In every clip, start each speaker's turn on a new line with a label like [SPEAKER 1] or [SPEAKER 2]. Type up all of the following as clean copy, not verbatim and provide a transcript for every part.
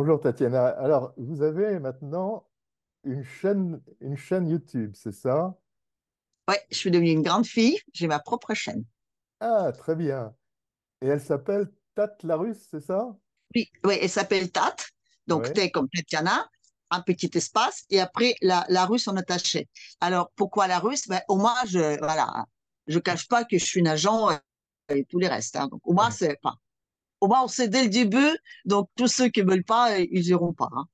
[SPEAKER 1] Bonjour Tatiana. Alors, vous avez maintenant une chaîne YouTube, c'est ça?
[SPEAKER 2] Ouais, je suis devenue une grande fille, j'ai ma propre chaîne.
[SPEAKER 1] Ah, très bien. Et elle s'appelle Tat la Russe, c'est ça?
[SPEAKER 2] Oui, oui, elle s'appelle Tat, donc
[SPEAKER 1] Oui.
[SPEAKER 2] T comme Tatiana, un petit espace, et après la russe en attaché. Alors, pourquoi la russe? Ben, au moins, voilà, je cache pas que je suis une agent et tous les restes, hein. Donc, au moins, au moins, on sait dès le début, donc tous ceux qui veulent pas, ils iront pas, hein.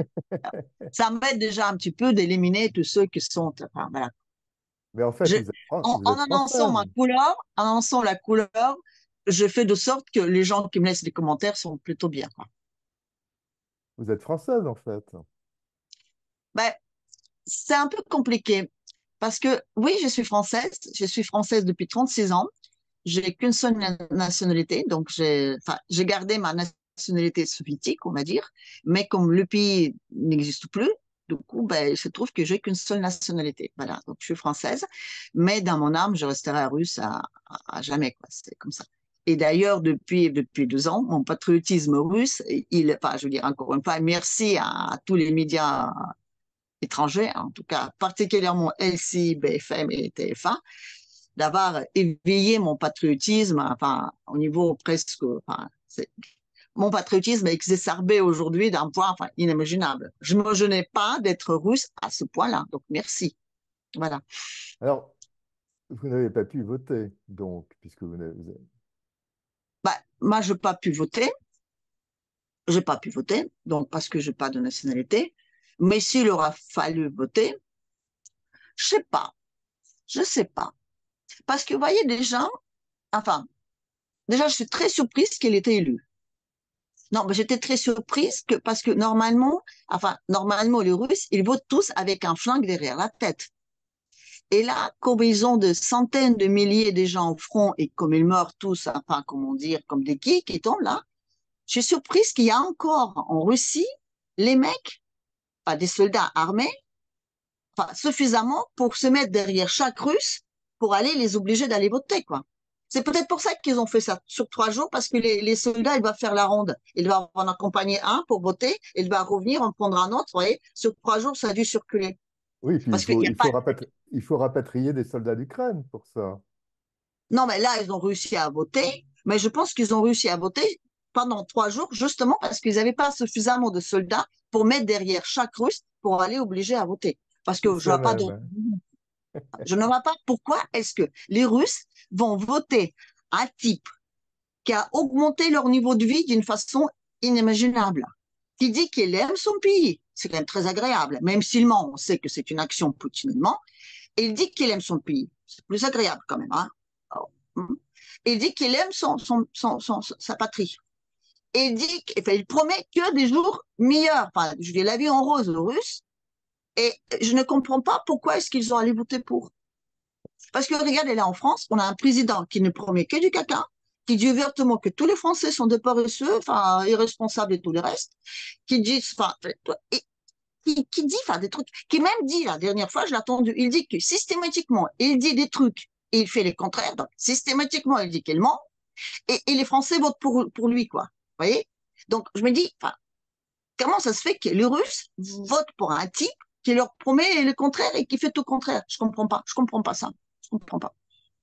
[SPEAKER 2] Ça m'aide déjà un petit peu d'éliminer tous ceux qui sont, enfin, voilà.
[SPEAKER 1] Mais en fait,
[SPEAKER 2] Je,
[SPEAKER 1] vous
[SPEAKER 2] en
[SPEAKER 1] êtes
[SPEAKER 2] annonçant
[SPEAKER 1] française.
[SPEAKER 2] ma couleur, en annonçant la couleur, je fais de sorte que les gens qui me laissent des commentaires sont plutôt bien, quoi.
[SPEAKER 1] Vous êtes française, en fait.
[SPEAKER 2] Ben, c'est un peu compliqué parce que oui, je suis française depuis 36 ans, j'ai qu'une seule nationalité, donc enfin, j'ai gardé ma nationalité soviétique, on va dire, mais comme le pays n'existe plus, du coup, ben, il se trouve que j'ai qu'une seule nationalité. Voilà, donc je suis française, mais dans mon âme, je resterai russe à jamais, quoi. C'est comme ça. Et d'ailleurs, depuis 2 ans, mon patriotisme russe, enfin, je veux dire encore une fois, merci à tous les médias étrangers, en tout cas particulièrement LCI, BFM et TF1, d'avoir éveillé mon patriotisme, enfin, au niveau presque, enfin, mon patriotisme est exacerbé aujourd'hui d'un point enfin, inimaginable. Je ne me gênais pas d'être russe à ce point-là, donc merci. Voilà.
[SPEAKER 1] Alors, vous n'avez pas pu voter, donc, puisque
[SPEAKER 2] Bah, moi, je n'ai pas pu voter, j'ai pas pu voter, donc parce que je n'ai pas de nationalité. Mais s'il aura fallu voter, je sais pas, je sais pas. Parce que vous voyez déjà, enfin, déjà, je suis très surprise qu'elle ait été élue. Non, mais j'étais très surprise parce que normalement, les Russes, ils votent tous avec un flingue derrière la tête. Et là, comme ils ont de centaines de milliers de gens au front et comme ils meurent tous, enfin, comment dire, comme des geeks qui tombent là, je suis surprise qu'il y a encore en Russie les mecs, pas des soldats armés, enfin, suffisamment pour se mettre derrière chaque Russe pour aller les obliger d'aller voter, quoi. C'est peut-être pour ça qu'ils ont fait ça sur 3 jours, parce que les soldats, ils doivent faire la ronde. Ils doivent en accompagner un pour voter, il va revenir, en prendre un autre, vous voyez. Sur 3 jours, ça a dû circuler.
[SPEAKER 1] oui, puis
[SPEAKER 2] Parce qu'il n'y a pas.
[SPEAKER 1] il faut rapatrier des soldats d'Ukraine pour ça.
[SPEAKER 2] Non, mais là, ils ont réussi à voter, mais je pense qu'ils ont réussi à voter pendant 3 jours, justement parce qu'ils n'avaient pas suffisamment de soldats pour mettre derrière chaque Russe pour aller obliger à voter. Parce que je
[SPEAKER 1] Ça
[SPEAKER 2] vois pas
[SPEAKER 1] même,
[SPEAKER 2] d'autre.
[SPEAKER 1] hein.
[SPEAKER 2] Je ne vois pas pourquoi est-ce que les Russes vont voter un type qui a augmenté leur niveau de vie d'une façon inimaginable, qui dit qu'il aime son pays. C'est quand même très agréable. Même s'il ment, on sait que c'est une action poutinement. Et il dit qu'il aime son pays. C'est plus agréable quand même, hein. Alors, il dit qu'il aime sa patrie. Et enfin, il promet que des jours meilleurs. Enfin, je dis la vie en rose aux Russes. Et je ne comprends pas pourquoi est-ce qu'ils ont allé voter pour. Parce que regardez, là en France, on a un président qui ne promet que du caca, qui dit ouvertement que tous les Français sont des paresseux, enfin, irresponsables et tout le reste, qui dit, enfin, et, qui dit, enfin, des trucs, qui même dit, la dernière fois, je l'ai entendu, il dit que systématiquement, il dit des trucs et il fait les contraires, donc systématiquement, il dit qu'il ment, et les Français votent pour lui, quoi. Vous voyez? Donc, je me dis, enfin, comment ça se fait que les Russes votent pour un type qui leur promet le contraire et qui fait tout le contraire? Je comprends pas ça. Je comprends pas.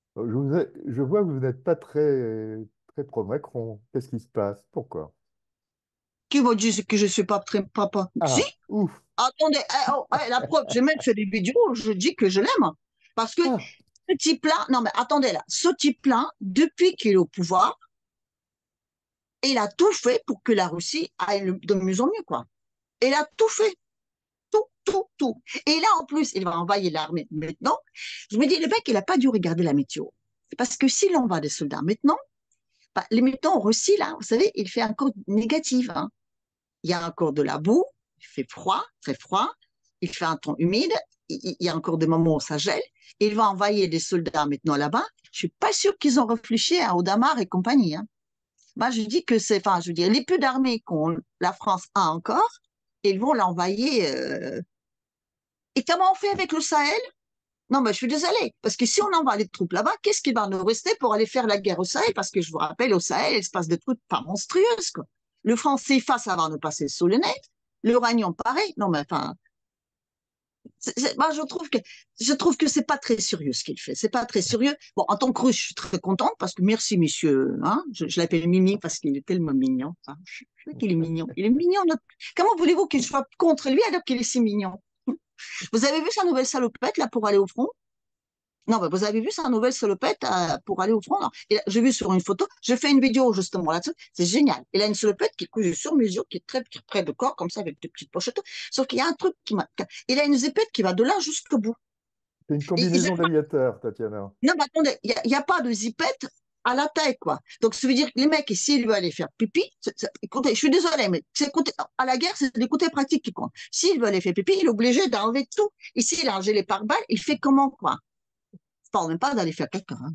[SPEAKER 1] Je vois que vous n'êtes pas très pro-Macron. Qu'est-ce qui se passe? Pourquoi?
[SPEAKER 2] Qui m'a dit que je suis pas très papa? Si,
[SPEAKER 1] Ah, ouf.
[SPEAKER 2] attendez, la preuve, j'ai même fait des vidéos où je dis que je l'aime. Parce que
[SPEAKER 1] Ah,
[SPEAKER 2] ce type-là, non mais attendez là, ce type-là, depuis qu'il est au pouvoir, il a tout fait pour que la Russie aille de mieux en mieux, quoi. Il a tout fait, tout, tout, tout. Et là, en plus, il va envahir l'armée maintenant. Je me dis, le mec, il n'a pas dû regarder la météo. Parce que s'il envoie des soldats maintenant, bah, les mettons en Russie, là, vous savez, il fait encore négatif, hein. Il y a encore de la boue, il fait froid, très froid, il fait un temps humide, il y a encore des moments où ça gèle. Il va envoyer des soldats maintenant là-bas. Je suis pas sûre qu'ils ont réfléchi à Audamar et compagnie, hein. Moi, je dis que c'est, enfin, je veux dire, les peu d'armées qu'on la France a encore, ils vont l'envoyer. Et comment on fait avec le Sahel? Non, mais je suis désolée, parce que si on envoie les troupes là-bas, qu'est-ce qui va nous rester pour aller faire la guerre au Sahel? Parce que je vous rappelle, au Sahel, il se passe des trucs pas monstrueuses, quoi. Le franc CFA, ça va nous passer sous le nez. L'uranium, pareil. Non, mais enfin, moi, je trouve que c'est pas très sérieux ce qu'il fait. C'est pas très sérieux. Bon, en tant que russe, je suis très contente parce que merci, monsieur. Hein, je l'appelle Mimi parce qu'il est tellement mignon. Hein. Je sais qu'il est mignon. Il est mignon. Comment voulez-vous qu'il soit contre lui alors qu'il est si mignon? Vous avez vu sa nouvelle salopette là pour aller au front? Non, bah, vous avez vu sa nouvelle salopette pour aller au front? Non. J'ai vu sur une photo, j'ai fait une vidéo justement là-dessus, c'est génial. Il a une salopette qui est cousue sur mesure, qui est très près de corps, comme ça, avec des petites pochettes. Sauf qu'il y a un truc qui m'a. Il a une zipette qui va de là jusqu'au bout.
[SPEAKER 1] C'est une
[SPEAKER 2] Et
[SPEAKER 1] combinaison d'aviateur, Tatiana.
[SPEAKER 2] non, mais attendez, il y a pas de zipette à la taille, quoi. Donc, ça veut dire que les mecs, ici, ils veulent aller faire pipi. Écoutez, je suis désolée, mais à la guerre, c'est les côtés pratiques qui comptent. S'il veut aller faire pipi, il est obligé d'enlever tout. Ici, il a enlevé les pare-balles, il fait comment, quoi? Je parle même pas d'aller faire caca. Hein.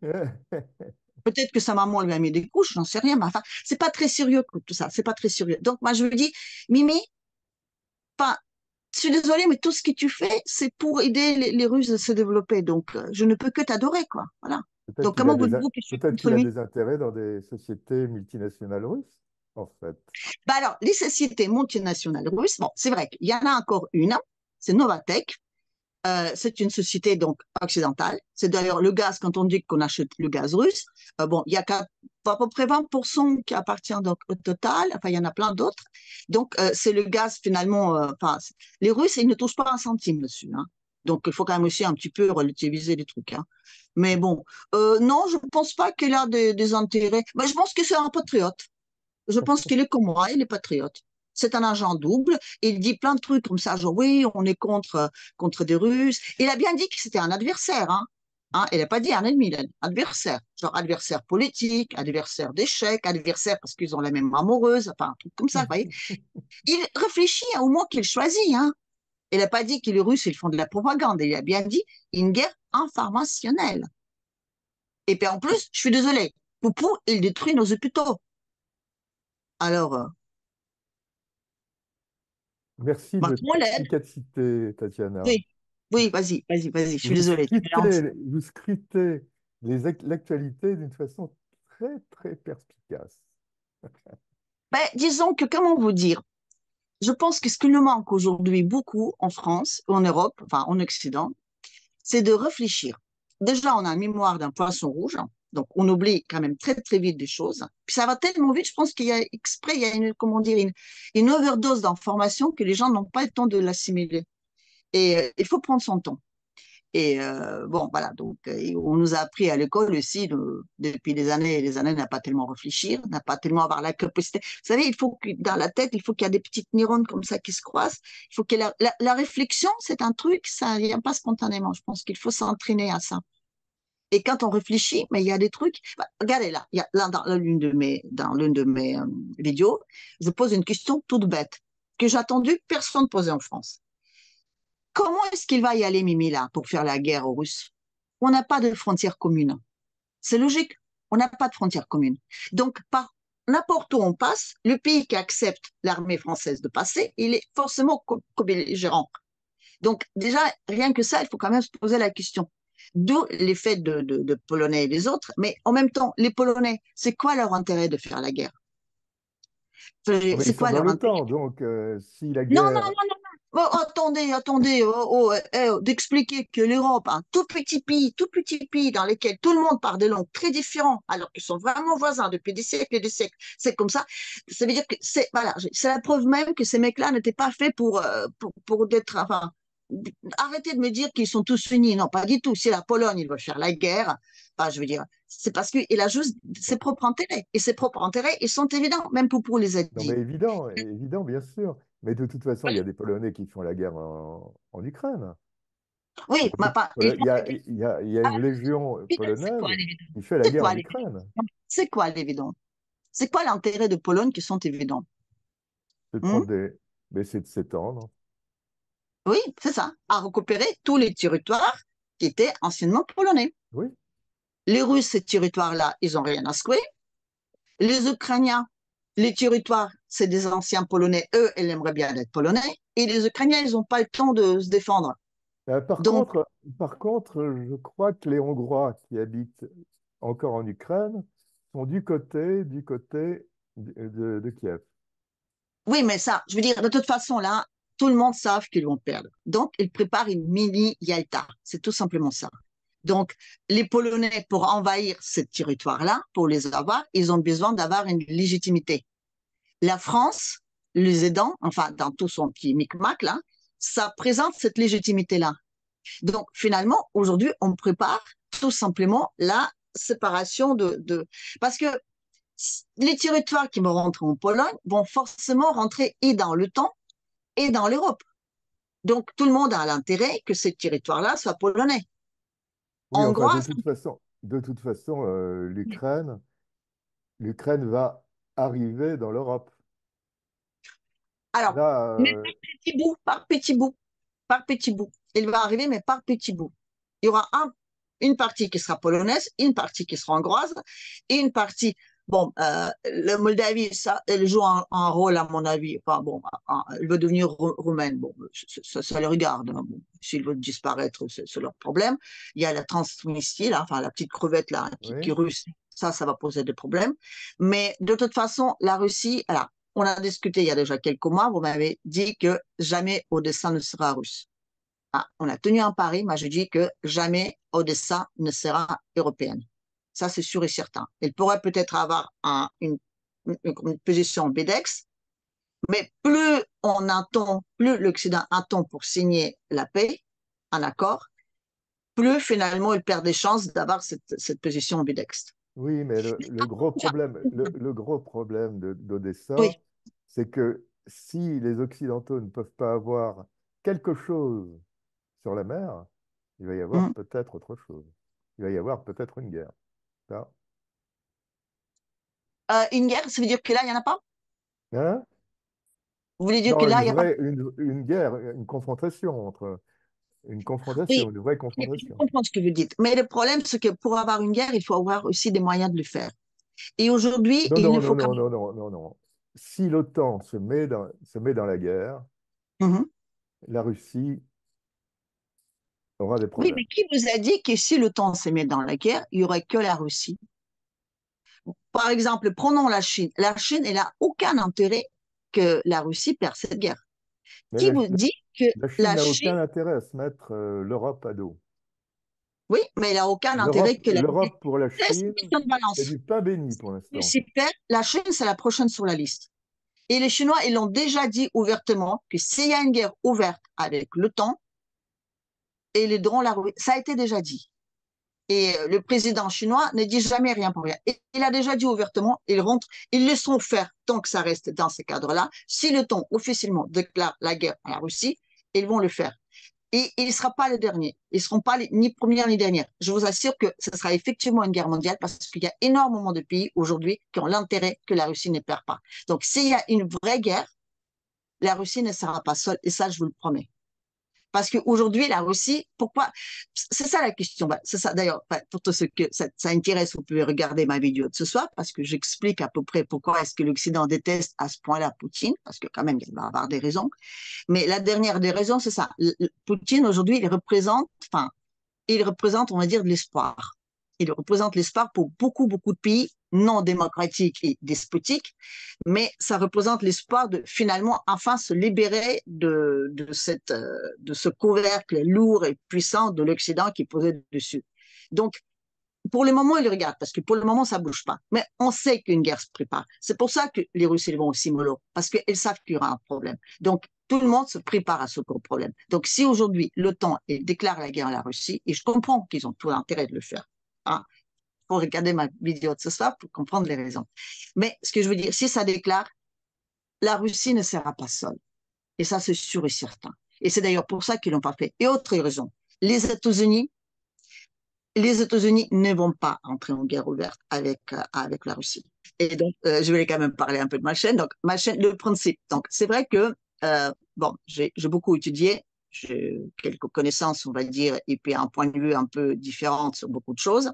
[SPEAKER 2] Peut-être que sa maman lui a mis des couches, j'en sais rien, mais enfin, c'est pas très sérieux tout ça, c'est pas très sérieux. Donc moi je lui dis, Mimi, pas, je suis désolée, mais tout ce que tu fais, c'est pour aider les Russes à se développer. Donc je ne peux que t'adorer, quoi. Voilà.
[SPEAKER 1] Peut-être
[SPEAKER 2] Donc
[SPEAKER 1] qu'il a
[SPEAKER 2] comment
[SPEAKER 1] des,
[SPEAKER 2] voulez-vous que je suis
[SPEAKER 1] peut-être
[SPEAKER 2] contre
[SPEAKER 1] qu'il a
[SPEAKER 2] lui?
[SPEAKER 1] des intérêts dans des sociétés multinationales russes, en fait.
[SPEAKER 2] Bah alors, les sociétés multinationales russes, bon, c'est vrai qu'il y en a encore une, c'est Novatech. C'est une société donc occidentale. C'est d'ailleurs le gaz, quand on dit qu'on achète le gaz russe, bon, il y a à peu près 20% qui appartient donc au total. Enfin, il y en a plein d'autres. Donc, c'est le gaz finalement. Enfin, les Russes, ils ne touchent pas un centime dessus. Hein. Donc, il faut quand même aussi un petit peu relativiser les trucs. Hein. Mais bon, non, je ne pense pas qu'il a des intérêts. Mais je pense que c'est un patriote. Je pense qu'il est comme moi, il est patriote. C'est un agent double. Il dit plein de trucs comme ça, genre oui, on est contre des Russes. Il a bien dit que c'était un adversaire. Hein. Hein, il n'a pas dit un ennemi, il a dit adversaire. Genre adversaire politique, adversaire d'échec, adversaire parce qu'ils ont la même amoureuse, enfin un truc comme ça, vous voyez. Il réfléchit au mot qu'il choisit. Hein. Il n'a pas dit que les Russes, ils font de la propagande. Il a bien dit une guerre informationnelle. Et puis en plus, je suis désolée, Poupou, il détruit nos hôpitaux. Alors,
[SPEAKER 1] Merci de votre
[SPEAKER 2] Macron l'aide.
[SPEAKER 1] perspicacité, Tatiana.
[SPEAKER 2] Oui, oui, vas-y, je suis désolée, tu me lances.
[SPEAKER 1] Vous scrutez l'actualité d'une façon très, très perspicace.
[SPEAKER 2] Ben, disons que, comment vous dire, je pense que ce qui nous manque aujourd'hui beaucoup en France, en Europe, enfin en Occident, c'est de réfléchir. Déjà, on a une mémoire d'un poisson rouge, hein, donc on oublie quand même très très vite des choses. Puis ça va tellement vite, je pense qu'il y a exprès, il y a une, comment dire, une overdose d'informations que les gens n'ont pas le temps de l'assimiler. Et il faut prendre son temps. Et bon, voilà, donc on nous a appris à l'école aussi, depuis des années et des années, n'a pas tellement réfléchir, n'a pas tellement avoir la capacité. Vous savez, il faut que dans la tête, il faut qu'il y ait des petites neurones comme ça qui se croisent. Il faut que la réflexion, c'est un truc, ça ne vient pas spontanément. Je pense qu'il faut s'entraîner à ça. Et quand on réfléchit, mais il y a des trucs. Bah, regardez là, il y a, là dans l'une de mes vidéos, je pose une question toute bête que j'ai attendu personne poser en France. Comment est-ce qu'il va y aller, Mimi, là, pour faire la guerre aux Russes? On n'a pas de frontières communes. C'est logique, on n'a pas de frontières communes. Donc, par n'importe où on passe, le pays qui accepte l'armée française de passer, il est forcément co-belligérant. Donc, déjà, rien que ça, il faut quand même se poser la question. D'où l'effet de Polonais et des autres, mais en même temps, les Polonais, c'est quoi leur intérêt de faire la guerre?
[SPEAKER 1] Non, mais ils
[SPEAKER 2] C'est
[SPEAKER 1] sont
[SPEAKER 2] quoi
[SPEAKER 1] dans
[SPEAKER 2] leur intérêt?
[SPEAKER 1] l'OTAN, donc si la
[SPEAKER 2] Non, non,
[SPEAKER 1] guerre.
[SPEAKER 2] non, non. Oh, attendez, d'expliquer que l'Europe, un tout petit pays dans lequel tout le monde parle des langues très différentes, alors qu'ils sont vraiment voisins depuis des siècles et des siècles, c'est comme ça veut dire que voilà, c'est la preuve même que ces mecs-là n'étaient pas faits pour être, enfin, arrêtez de me dire qu'ils sont tous unis, non, pas du tout. Si la Pologne, il veut faire la guerre, enfin, je veux dire, c'est parce qu'il a juste ses propres intérêts, et ses propres intérêts, ils sont évidents, même pour les
[SPEAKER 1] Non, mais
[SPEAKER 2] aider.
[SPEAKER 1] évident, évident, bien sûr. Mais de toute façon, il y a des Polonais qui font la guerre en Ukraine. Il
[SPEAKER 2] Oui,
[SPEAKER 1] y a
[SPEAKER 2] mais
[SPEAKER 1] beaucoup de
[SPEAKER 2] pas, ils font
[SPEAKER 1] il y a une légion
[SPEAKER 2] c'est quoi
[SPEAKER 1] polonaise
[SPEAKER 2] l'évident?
[SPEAKER 1] qui fait la
[SPEAKER 2] C'est
[SPEAKER 1] guerre
[SPEAKER 2] quoi
[SPEAKER 1] en
[SPEAKER 2] l'évident?
[SPEAKER 1] Ukraine.
[SPEAKER 2] C'est quoi l'évident? C'est quoi l'intérêt de Pologne qui sont évidents?
[SPEAKER 1] C'est de
[SPEAKER 2] Hmm.
[SPEAKER 1] prendre des. Mais c'est de s'étendre.
[SPEAKER 2] Oui, c'est ça, à récupérer tous les territoires qui étaient anciennement polonais.
[SPEAKER 1] Oui.
[SPEAKER 2] Les Russes, ces territoires-là, ils n'ont rien à secouer. Les Ukrainiens, les territoires, c'est des anciens Polonais, eux, ils aimeraient bien être Polonais. Et les Ukrainiens, ils n'ont pas le temps de se défendre.
[SPEAKER 1] Euh, par
[SPEAKER 2] Donc,
[SPEAKER 1] contre, par contre, je crois que les Hongrois qui habitent encore en Ukraine sont du côté de Kiev.
[SPEAKER 2] Oui, mais ça, je veux dire, de toute façon, là, tout le monde savent qu'ils vont perdre. Donc, ils préparent une mini Yalta. C'est tout simplement ça. Donc, les Polonais, pour envahir ce territoire-là, pour les avoir, ils ont besoin d'avoir une légitimité. La France, les aidants, enfin, dans tout son petit micmac, là, ça présente cette légitimité-là. Donc, finalement, aujourd'hui, on prépare tout simplement la séparation Parce que les territoires qui vont rentrer en Pologne vont forcément rentrer et dans le temps et dans l'Europe. Donc, tout le monde a l'intérêt que ces territoires-là soient polonais.
[SPEAKER 1] Oui, enfin,
[SPEAKER 2] Hongrois,
[SPEAKER 1] de toute façon, l'Ukraine va arriver dans l'Europe.
[SPEAKER 2] alors,
[SPEAKER 1] Là,
[SPEAKER 2] mais par petits bouts, par petits bouts, par petits bouts. Il va arriver, mais par petits bouts. Il y aura une partie qui sera polonaise, une partie qui sera hongroise, et une partie. Bon, la Moldavie, ça, elle joue un rôle, à mon avis. Enfin, bon, elle veut devenir roumaine. Bon, ça les regarde. Hein. Bon, s'ils veulent disparaître, c'est leur problème. Il y a la Transnistrie, là, enfin, la petite crevette là, qui est
[SPEAKER 1] oui.
[SPEAKER 2] russe. Ça va poser des problèmes. Mais de toute façon, la Russie, alors, on a discuté il y a déjà quelques mois, vous m'avez dit que jamais Odessa ne sera russe. Ah, on a tenu un pari, moi je dis que jamais Odessa ne sera européenne. Ça, c'est sûr et certain. Elle pourrait peut-être avoir une position BEDEX, mais plus on attend, plus l'Occident attend pour signer la paix, un accord, plus finalement il perd des chances d'avoir cette position BEDEX.
[SPEAKER 1] Oui, mais le gros problème
[SPEAKER 2] Oui.
[SPEAKER 1] d'Odessa, c'est que si les Occidentaux ne peuvent pas avoir quelque chose sur la mer, il va y avoir
[SPEAKER 2] Mm.
[SPEAKER 1] peut-être autre chose. Il va y avoir peut-être une guerre. Ça.
[SPEAKER 2] Une guerre, ça veut dire que là, il n'y en a pas?
[SPEAKER 1] Hein?
[SPEAKER 2] Vous voulez dire que
[SPEAKER 1] Non,
[SPEAKER 2] là, il n'y a pas?
[SPEAKER 1] une guerre,
[SPEAKER 2] Oui,
[SPEAKER 1] une vraie
[SPEAKER 2] je
[SPEAKER 1] confrontation.
[SPEAKER 2] comprends ce que vous dites. Mais le problème, c'est que pour avoir une guerre, il faut avoir aussi des moyens de le faire. Et aujourd'hui,
[SPEAKER 1] Non,
[SPEAKER 2] il
[SPEAKER 1] non,
[SPEAKER 2] ne
[SPEAKER 1] non,
[SPEAKER 2] faut qu'un.
[SPEAKER 1] non, non, non, non, non. Si l'OTAN se met dans la guerre,
[SPEAKER 2] Mhm.
[SPEAKER 1] la Russie aura des
[SPEAKER 2] Oui,
[SPEAKER 1] problèmes.
[SPEAKER 2] mais qui vous a dit que si l'OTAN se met dans la guerre, il n'y aurait que la Russie? Par exemple, prenons la Chine. La Chine, elle n'a aucun intérêt que la Russie perde cette guerre.
[SPEAKER 1] Mais
[SPEAKER 2] Qui vous dit que
[SPEAKER 1] la Chine
[SPEAKER 2] la
[SPEAKER 1] n'a
[SPEAKER 2] Chine,
[SPEAKER 1] aucun intérêt à se mettre l'Europe à dos.
[SPEAKER 2] oui, mais elle n'a aucun intérêt que la Russie.
[SPEAKER 1] L'Europe pour la
[SPEAKER 2] C'est une
[SPEAKER 1] Chine,
[SPEAKER 2] question de
[SPEAKER 1] c'est
[SPEAKER 2] balance.
[SPEAKER 1] du pain béni pour
[SPEAKER 2] Mais
[SPEAKER 1] l'instant.
[SPEAKER 2] si perd, la Chine, c'est la prochaine sur la liste. Et les Chinois, ils l'ont déjà dit ouvertement que s'il y a une guerre ouverte avec l'OTAN, et les drons, ça a été déjà dit. Et le président chinois ne dit jamais rien pour rien. Et il a déjà dit ouvertement, ils laisseront faire tant que ça reste dans ce cadre-là. Si le temps officiellement déclare la guerre à la Russie, ils vont le faire. Et il ne sera pas le dernier. Ils ne seront pas ni première ni dernière. Je vous assure que ce sera effectivement une guerre mondiale parce qu'il y a énormément de pays aujourd'hui qui ont l'intérêt que la Russie ne perd pas. Donc, s'il y a une vraie guerre, la Russie ne sera pas seule. Et ça, je vous le promets. Parce qu'aujourd'hui, la Russie, pourquoi? C'est ça la question. Bah, c'est ça, d'ailleurs, pour tous ceux que ça intéresse, vous pouvez regarder ma vidéo de ce soir, parce que j'explique à peu près pourquoi est-ce que l'Occident déteste à ce point-là Poutine, parce que quand même, il va avoir des raisons. Mais la dernière des raisons, c'est ça. Poutine, aujourd'hui, il représente, on va dire, de l'espoir. Il représente l'espoir pour beaucoup, beaucoup de pays non démocratiques et despotiques, mais ça représente l'espoir de finalement enfin se libérer de ce couvercle lourd et puissant de l'Occident qui posait dessus. Donc, pour le moment, ils regardent, parce que pour le moment, ça ne bouge pas. Mais on sait qu'une guerre se prépare. C'est pour ça que les Russes ils vont aussi mollo, parce qu'ils savent qu'il y aura un problème. Donc, tout le monde se prépare à ce gros problème. Donc, si aujourd'hui, l'OTAN déclare la guerre à la Russie, et je comprends qu'ils ont tout l'intérêt de le faire, hein, pour regarder ma vidéo de ce soir pour comprendre les raisons. Mais ce que je veux dire, si ça déclare, la Russie ne sera pas seule. Et ça, c'est sûr et certain. Et c'est d'ailleurs pour ça qu'ils l'ont pas fait. Et autre raison, les États-Unis les États-Unis ne vont pas entrer en guerre ouverte avec la Russie. Et donc, je vais quand même parler un peu de ma chaîne. Donc, ma chaîne, le principe. Donc, c'est vrai que, bon, j'ai beaucoup étudié, j'ai quelques connaissances, on va dire, et puis un point de vue un peu différent sur beaucoup de choses.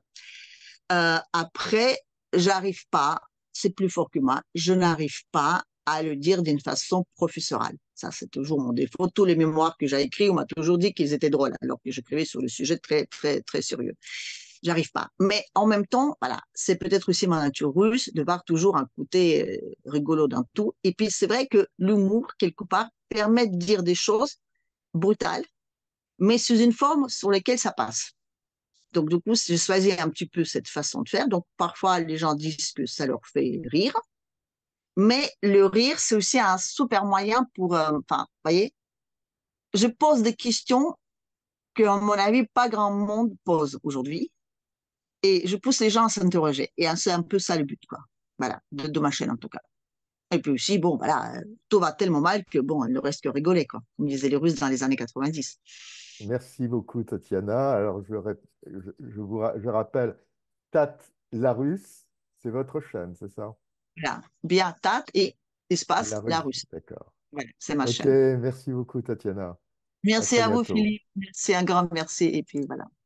[SPEAKER 2] Après, j'arrive pas, c'est plus fort que moi, je n'arrive pas à le dire d'une façon professorale. Ça, c'est toujours mon défaut. Tous les mémoires que j'ai écrits, on m'a toujours dit qu'ils étaient drôles, alors que j'écrivais sur le sujet très, très, très sérieux. J'arrive pas. Mais en même temps, voilà, c'est peut-être aussi ma nature russe de voir toujours un côté rigolo dans tout. Et puis, c'est vrai que l'humour, quelque part, permet de dire des choses brutales, mais sous une forme sur laquelle ça passe. Donc, du coup, j'ai choisi un petit peu cette façon de faire. Donc, parfois, les gens disent que ça leur fait rire, mais le rire, c'est aussi un super moyen pour, enfin, vous voyez, je pose des questions que, à mon avis, pas grand monde pose aujourd'hui. Et je pousse les gens à s'interroger. Et c'est un peu ça le but, quoi. Voilà, de ma chaîne en tout cas. Et puis aussi, bon, voilà, tout va tellement mal que, bon, il ne reste que rigoler, quoi. Comme disaient les Russes dans les années 90.
[SPEAKER 1] Merci beaucoup, Tatiana. Alors, je rappelle, Tat Larusse, c'est votre chaîne, c'est ça?
[SPEAKER 2] Voilà, bien, tat et espace, la
[SPEAKER 1] Larusse,
[SPEAKER 2] Russe.
[SPEAKER 1] d'accord.
[SPEAKER 2] Voilà, c'est ma
[SPEAKER 1] Ok,
[SPEAKER 2] chaîne.
[SPEAKER 1] merci beaucoup, Tatiana. À
[SPEAKER 2] Merci
[SPEAKER 1] très
[SPEAKER 2] à vous,
[SPEAKER 1] bientôt.
[SPEAKER 2] Philippe. Merci, un grand merci. Et puis voilà.